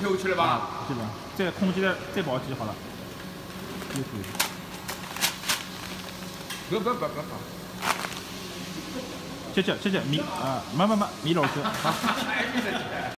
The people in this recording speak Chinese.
推下去了吧？ 是吧？再空击再保击好了。又可以。 不。 谢米啊，没老师。好。